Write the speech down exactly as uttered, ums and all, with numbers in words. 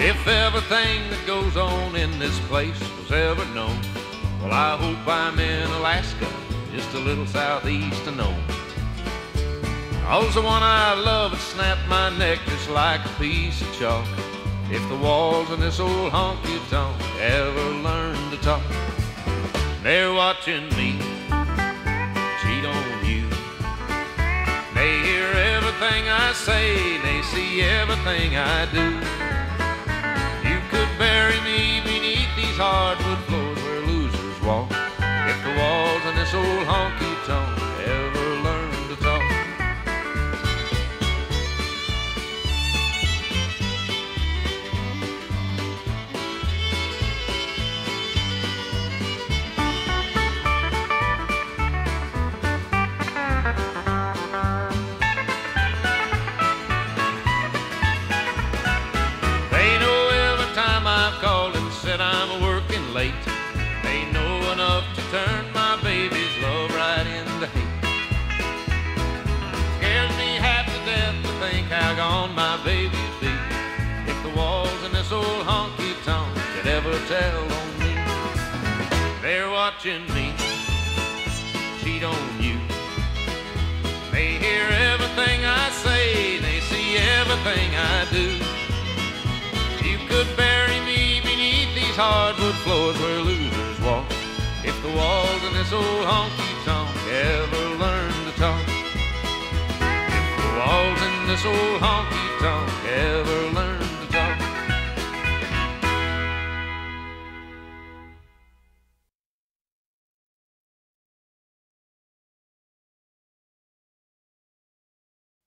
If everything that goes on in this place was ever known, well, I hope I'm in Alaska, just a little southeast of Nome. Cause the one I love would snap my neck just like a piece of chalk if the walls in this old honky tonk ever learn to talk. They're watching me cheat on you. They hear everything I say, they see everything I do. You could bury me beneath these hardwood floors where losers walk if the walls in this old honky tonk ever learn to talk. Called and said I'm working late. They know enough to turn my baby's love right into hate. Scares me half to death to think how gone my baby'd be if the walls in this old honky tonk could ever tell on me. They're watching me cheat on you. They hear everything I say, they see everything I do. You could bury me beneath these hardwood floors where losers walk if the walls in this old honky tonk ever learn to talk. If the walls in this old honky tonk ever